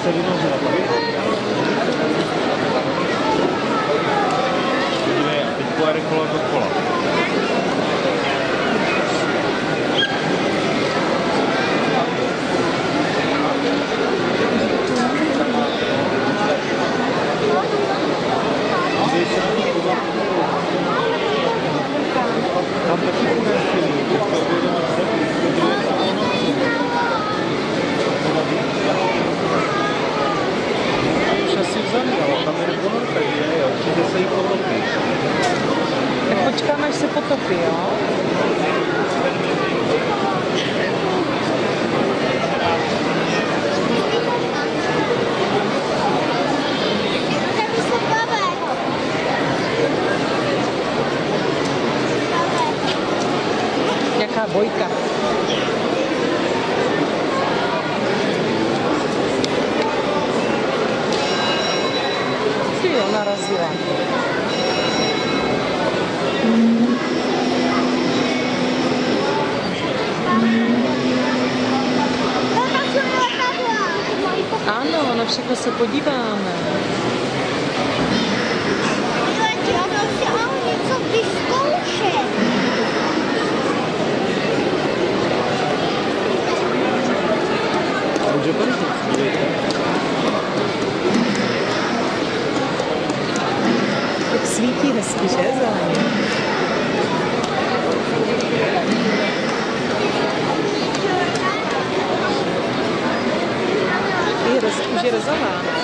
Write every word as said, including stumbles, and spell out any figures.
se vynořila tady. Podívej, a teď pojede kola do kola. Tam taky bude chvíli, teď to objedeme se, podívej se ono. Už asi vzali, ale tam je ponorka, je, jo, určitě se jí potopí. Tak počkáme, až se potopí, jo? Jaká bojka. Ty jo, narazila. Ano, na všechno se podíváme. Může to říct, Tak svítí hezky, že? Zeleně. Je roz, už je rozová.